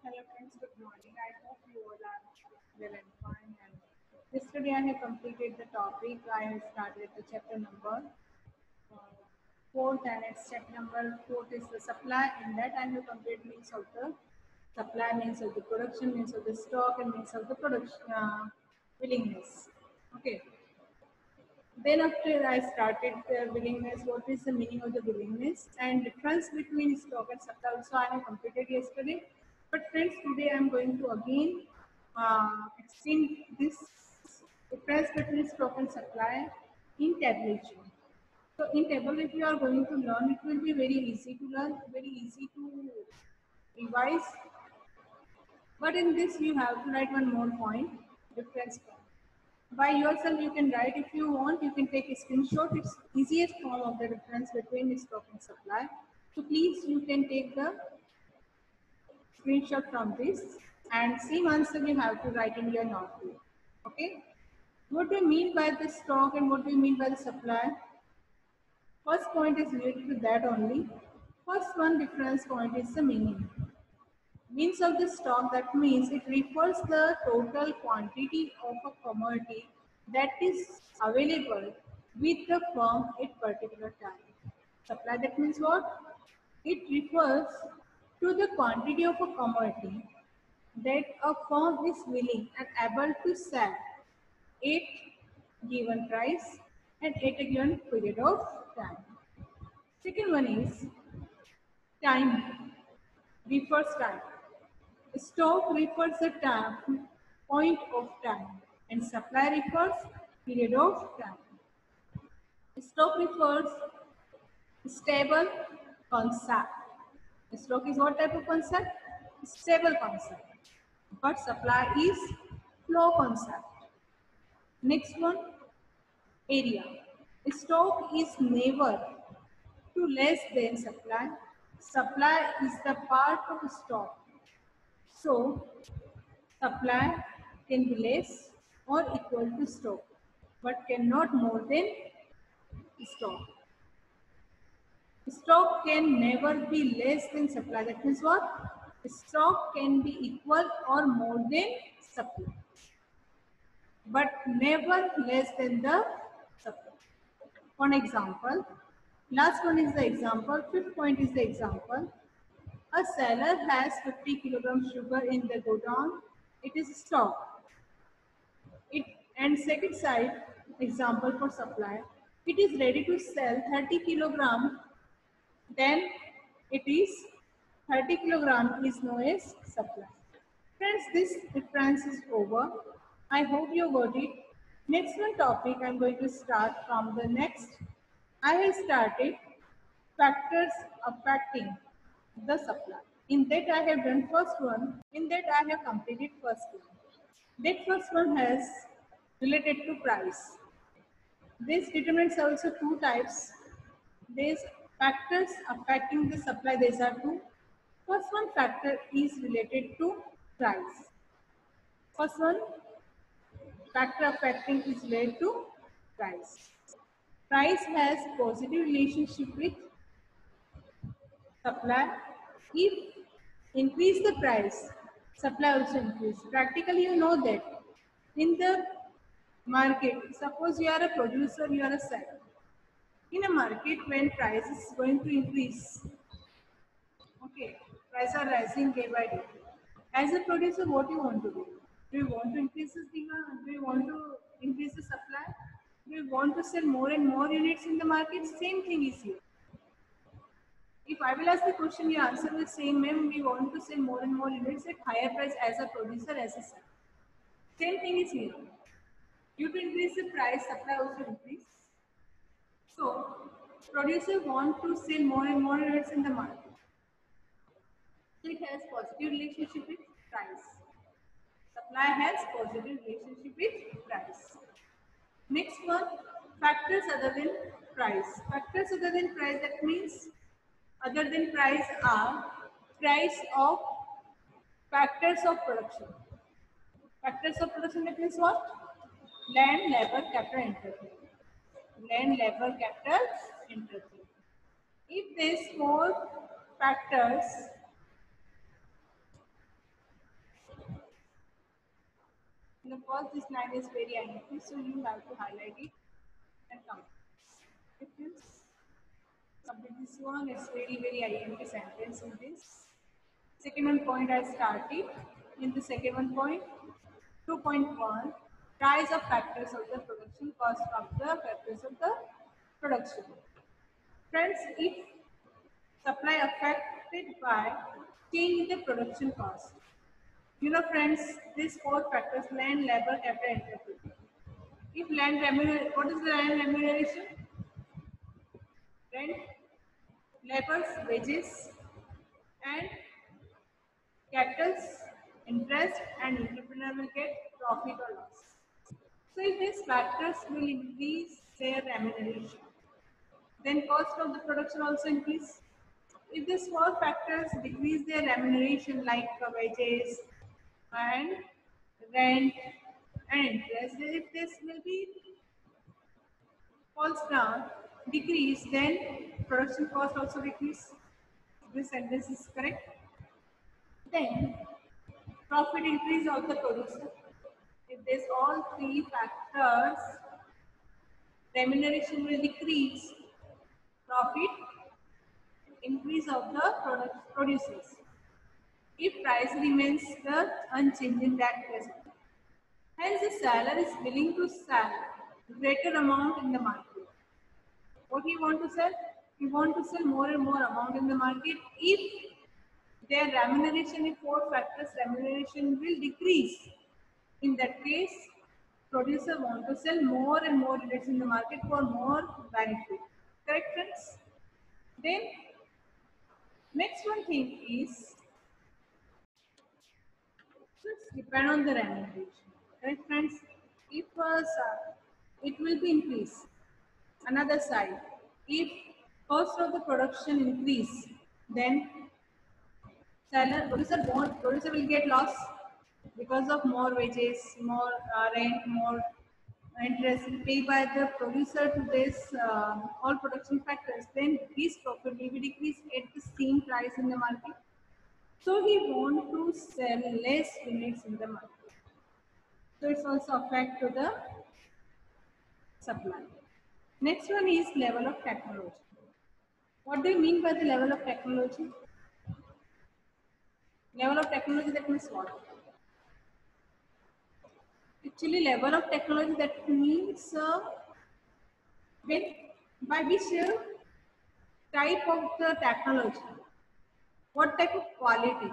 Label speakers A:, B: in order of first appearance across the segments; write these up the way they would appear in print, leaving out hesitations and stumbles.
A: Hello friends, good morning. I hope you all are well and fine. And yesterday I have completed the topic. I have started the chapter number fourth, and it's chapter number fourth is the supply. In that I have completed means of the supply, means of the production, means of the stock, and means of the production willingness. Okay. Then after I started the willingness, what is the meaning of the willingness and difference between stock and supply also I have completed yesterday. But friends, today I am going to again explain this difference between stock and supply in tabulation. So in table, if you are going to learn, it will be very easy to learn, very easy to revise. But in this, you have to write one more point, difference point. By yourself, you can write if you want. You can take a screenshot. It's easiest form of the difference between stock and supply. So please, you can take the screenshot from this and same answer you have to write in your notebook. Okay. What do you mean by the stock and what do you mean by the supply? First point is related to that only. First one difference point is the meaning. Means of the stock, that means it refers the total quantity of a commodity that is available with the firm at particular time. Supply, that means what? It refers to the quantity of a commodity that a firm is willing and able to sell at given price and at a given period of time. Second one is time, refers time. Stock refers the time, point of time, and supply refers period of time. Stock refers stable concept. Stock is what type of concept? Stable concept. But supply is flow concept. Next one, area. Stock is never to less than supply. Supply is the part of stock. So supply can be less or equal to stock, but cannot more than stock. Stock can never be less than supply. That means what? Stock can be equal or more than supply, but never less than the supply. For example, last one is the example, fifth point is the example. A seller has 50 kilograms sugar in the godown. It is stock. It and second side example for supply. It is ready to sell 30 kilogram. Then it is 30 kilogram is known as supply. Friends, this difference is over. I hope you got it. Next one topic I'm going to start from the next. I have started factors affecting the supply. In that I have done first one. In that I have completed first one. That first one has related to price. This determines also two types. These factors affecting the supply, these are two. First one factor is related to price. First one factor affecting is related to price. Price has positive relationship with supply. If increase the price, supply also increase. Practically you know that in the market, suppose you are a producer, you are a seller. In a market when price is going to increase, okay, prices are rising day by day. As a producer, what you want to do? Do you want to increase the demand? Do you want to increase the supply? Do you want to sell more and more units in the market? Same thing is here. If I will ask the question, you answer the same, ma'am. We want to sell more and more units at higher price as a producer, as a seller. Same thing is here. Due to increase the price, supply also increase. So, producer want to sell more and more units in the market. So, it has positive relationship with price. Supply has positive relationship with price. Next one, factors other than price. Factors other than price, that means other than price are price of factors of production. Factors of production, that means what? Land, labor, capital, interest. Land, labor, capital, interest. If these four factors And of course, this line is very INT, so you have to highlight it and come. If you complete this one, it's very INT sentence in this. Second one point I started. In the second one point, 2.1, rise of factors of the production cost of the factors of the production. Friends, if supply affected by change in the production cost. You know friends, these four factors, land, labor, capital, entropy. If land remuneration, what is the land remuneration? Rent, labor's wages, and capital's interest, and entrepreneur will get profit or loss. So if these factors will increase their remuneration, then cost of the production also increase. If these four factors decrease their remuneration like wages and rent and interest, if this will be falls down, decrease, then production cost also decrease. This sentence is correct. Then profit increase of the producer. If there's all three factors, remuneration will decrease, profit increase of the producers. If price remains the unchanged in that case, hence the seller is willing to sell greater amount in the market. What he want to sell? He want to sell more and more amount in the market. If their remuneration, if four factors remuneration will decrease, in that case, producer want to sell more and more units in the market for more benefit. Correct, friends? Then next one thing is, it's depend on the remuneration. Correct, friends? If it will be increase. Another side, if cost of the production increase, then producer will get loss because of more wages, more rent, more interest paid by the producer to this all production factors. Then his profit will be decreased at the same price in the market. So he want to sell less units in the market. So it's also affect to the supply. Next one is level of technology. What do you mean by the level of technology? Level of technology, that means what? Actually, level of technology, that means when, by which type of the technology, what type of quality,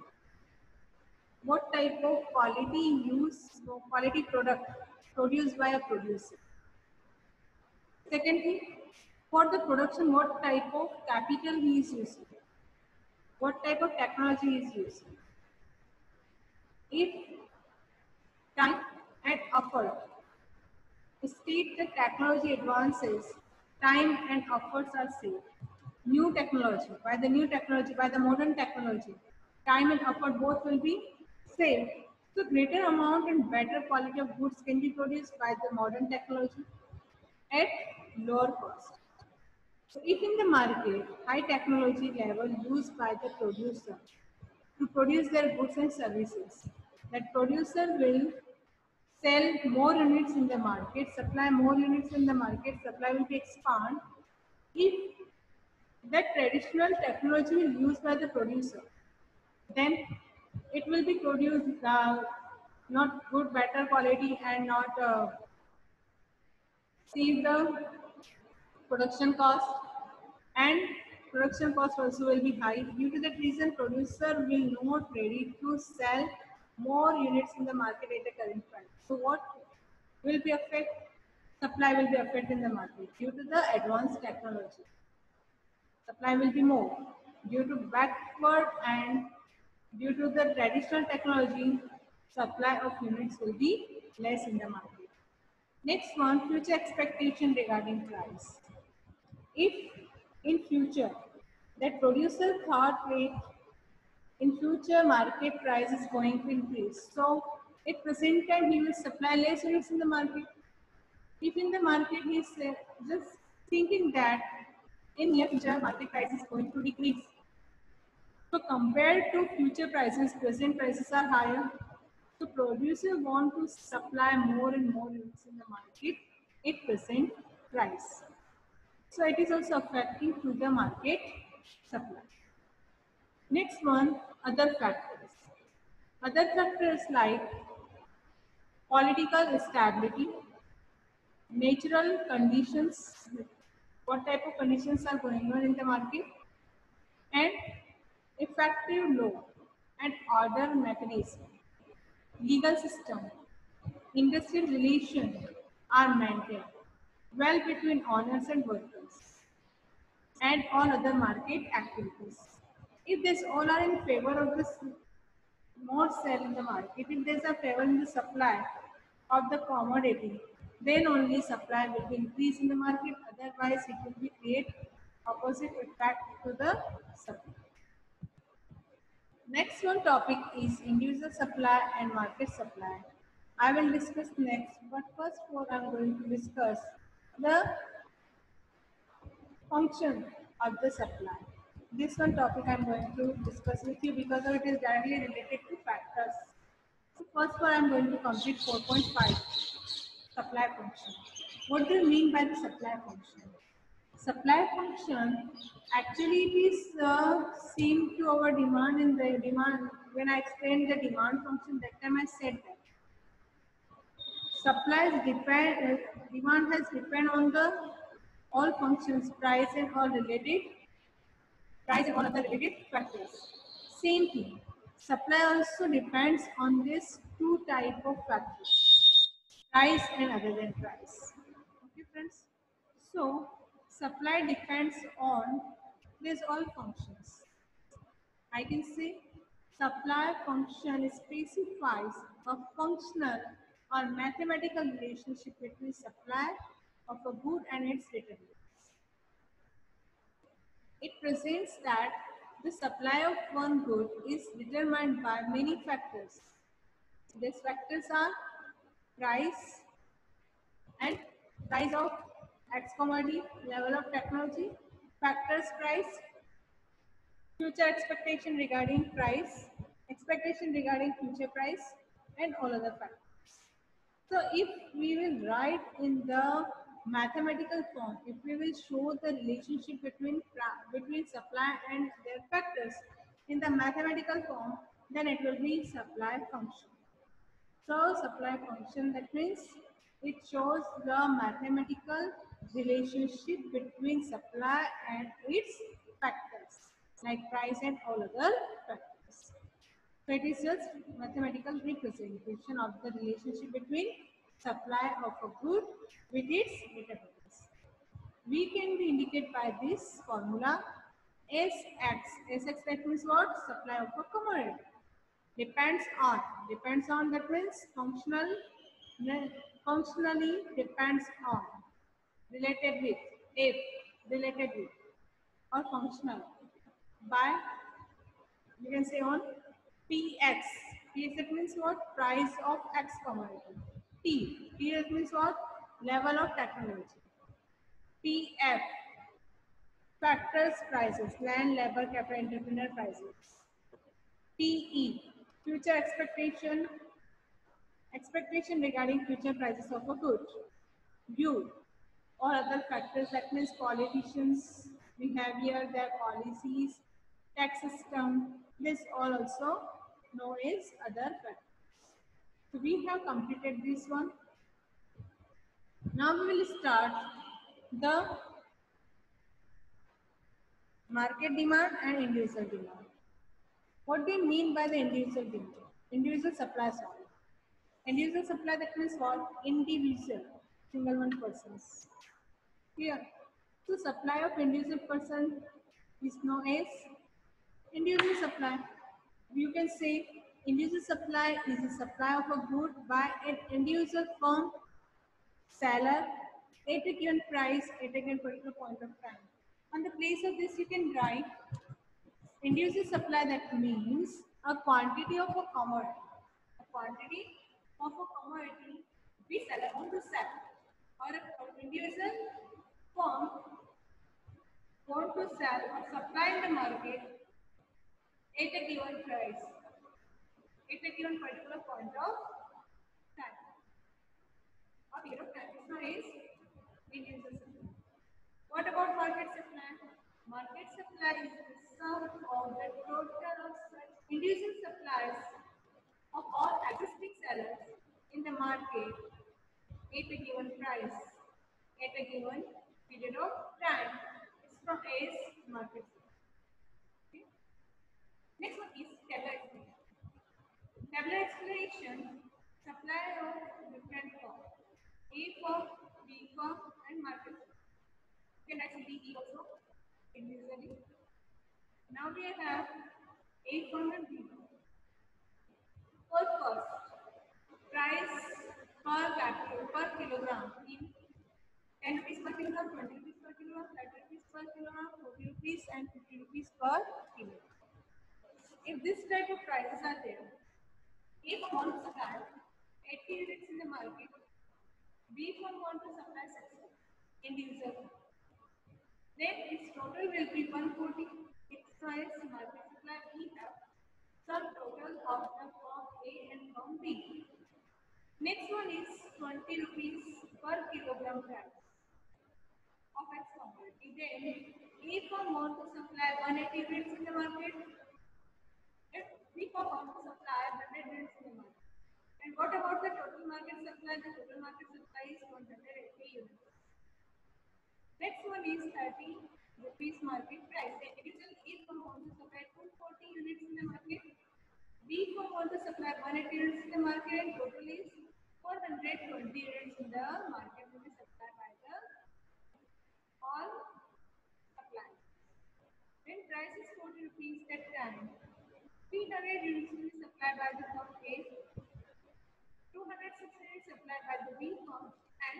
A: what type of quality quality product produced by a producer. Second thing, for the production, what type of capital he is using, what type of technology he is using. If time and effort state the technology advances, time and efforts are saved. New technology, by the new technology, by the modern technology, time and effort both will be saved. So greater amount and better quality of goods can be produced by the modern technology at lower cost. So if in the market, high technology level used by the producer to produce their goods and services, that producer will sell more units in the market, supply more units in the market, supply will be expand. If that traditional technology will used by the producer, then it will be produced not good, better quality and not save the production cost, and production cost also will be high. Due to that reason, producer will not ready to sell more units in the market at the current price. So what will be affect? Supply will be affected in the market due to the advanced technology. Supply will be more. Due to backward and due to the traditional technology, supply of units will be less in the market. Next one, future expectation regarding price. If in future that producer thought rate in future market price is going to increase, so at present time he will supply less units in the market. If in the market he is just thinking that in near future market price is going to decrease, so compared to future prices, present prices are higher. So producer want to supply more and more units in the market at present price. So it is also affecting to the market supply. Next one, other factors. Other factors like political stability, natural conditions, what type of conditions are going on in the market, and effective law and order mechanism, legal system, industrial relations are maintained well between owners and workers, and all other market activities. If these all are in favor of this more sell in the market, if there is a favor in the supply of the commodity, then only supply will be increased in the market. Otherwise, it will be create opposite effect to the supply. Next one topic is individual supply and market supply. I will discuss next, but first of all, I am going to discuss the function of the supply. This one topic I am going to discuss with you because it is directly related to factors. So first one I am going to complete 4.5 supply function. What do you mean by the supply function? Supply function actually it is same to our demand in the demand. When I explained the demand function that time I said that supplies depend demand has depend on the all functions price and all related price and all other related factors. Same thing. Supply also depends on this two type of factors, price and other than price. Okay, friends. So supply depends on these all functions. I can say supply function specifies a functional or mathematical relationship between supply of a good and its return. It presents that the supply of one good is determined by many factors. These factors are price and price of X commodity, level of technology, factors price, future expectation regarding price, expectation regarding future price, and all other factors. So if we will write in the mathematical form, if we will show the relationship between supply and their factors in the mathematical form, then it will be supply function. So supply function, that means it shows the mathematical relationship between supply and its factors like price and all other factors. So it is just mathematical representation of the relationship between supply of a good with its returns. We can be indicated by this formula Sx. Sx that means what? Supply of a commodity. Depends on that means functionally depends on, related with, if, related with, or functional by, you can say on Px. Px that means what? Price of X commodity. T that means what? Level of technology. Pf, factors prices, land, labor, capital, entrepreneur prices. PE, future expectation regarding future prices of a good. U, or other factors, that means politicians, behavior, their policies, tax system, this all also known as other factors. So we have completed this one. Now we will start the market demand and individual demand. What do you mean by the individual demand? Individual supply, sorry. Individual supply, that means what? Individual, single one persons. Here, so supply of individual person is known as individual supply. You can say individual supply is the supply of a good by an individual firm seller at a given price at a given particular point of time. On the place of this, you can write individual supply, that means a quantity of a commodity. A quantity of a commodity we seller want to sell, or an individual firm want to sell or supply in the market at a given price. At a given particular point of time. Or period of time. This one is individual supply. What about market supply? Market supply is the sum of the total of such individual supplies of all existing sellers in the market at a given price at a given period of time. It's from A's market supply. Okay. Next one is tabular explanation. Tabular explanation supply of different forms. A form, B form, and market form. You can write CDE also individually. Now we have A form and B form. First, price per kilogram in 10 rupees per kilogram, 20 rupees per kilogram, 30 rupees per kilogram, 40 rupees and 50 rupees per kilo. If this type of prices are there, A firm wants to supply 80 units in the market, B firm wants to supply 60 individual. Then its total will be 140. Its price market supply we have sum total of the form A and form B. Next one is 20 rupees per kilogram price of X commodity. Then A firm want to supply 180 units in the market. If B firm want to supply 100 units in the market. And what about the total market supply? The total market supply is 180 units. Next one is 30 rupees market price. The individual A firm wants to supply 240 units in the market. B firm wants to supply 180 units in the market and total is 420 units in the market will be supplied by the all suppliers. When price is 40 rupees that time, 300 units will be supplied by the firm A, 260 units supplied by the B firm and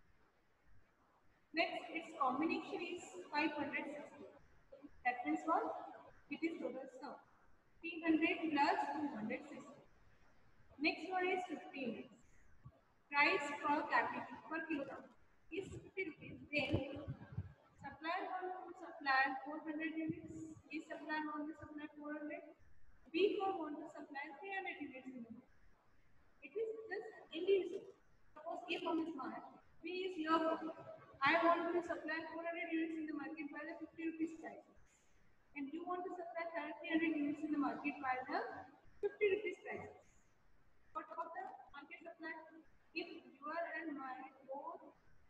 A: next, its combination is 560. That means what? It is total sum. 300 plus 260. Next one is 15. Price per capita per kilogram is 50 rupees. Then supplier want to supply 400 units. A supplier want to supply 400. B firm want to supply 300 units in the market. It is just individual. Suppose A firm is mine, B is your firm. I want to supply 400 units in the market by the 50 rupees price. And you want to supply 300 units in the market by the 50 rupees price. What about the market supply? If your and my both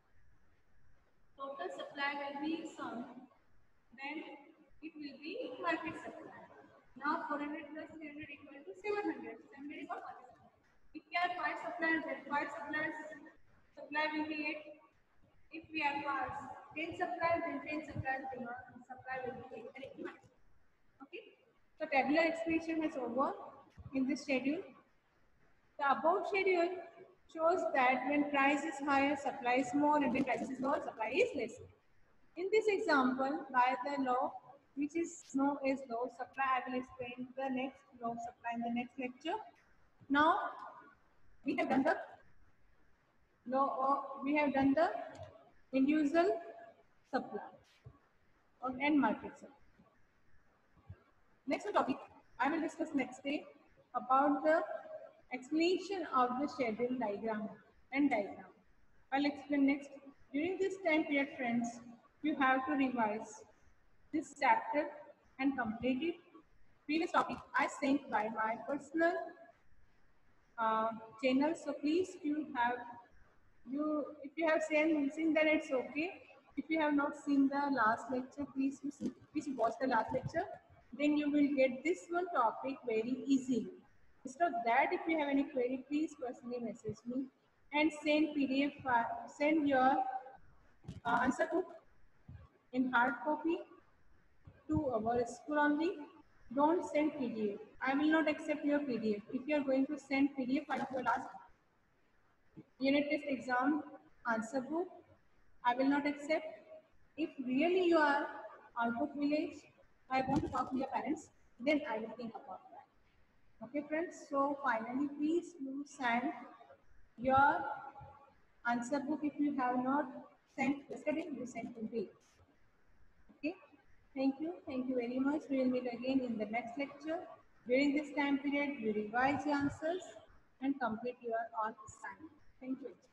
A: total supply will be sum, then it will be market supply. Now 400 plus 300 equal to 700. 700 is what market supply. If we have 5 suppliers, then 5 suppliers supply will be 8. If we have 10 suppliers, then 10 suppliers supply will be 8. Okay. So tabular explanation is over in this schedule. The above schedule shows that when price is higher, supply is more, and when price is lower, supply is less. In this example, by the law, which is known as law of supply, I will explain the next law of supply in the next lecture. Now, we have done the individual supply and market supply. Next topic, I will discuss next day about the explanation of the schedule diagram and diagram. I'll explain next. During this time period, friends, you have to revise this chapter and complete it. Previous topic I sent by my personal channel, so please if you have seen that it's okay. If you have not seen the last lecture, please watch the last lecture. Then you will get this one topic very easily. Instead of that, if you have any query, please personally message me and send PDF. Send your answer book in hard copy to our school only. Don't send PDF. I will not accept your PDF. If you are going to send PDF for your last unit test exam answer book, I will not accept. If really you are out of village, I want to talk to your parents, then I will think about that. Okay, friends. So finally, please you send your answer book. If you have not sent yesterday, you send today. Okay. Thank you. Thank you very much. We will meet again in the next lecture. During this time period, you revise your answers and complete your all assignment. Thank you.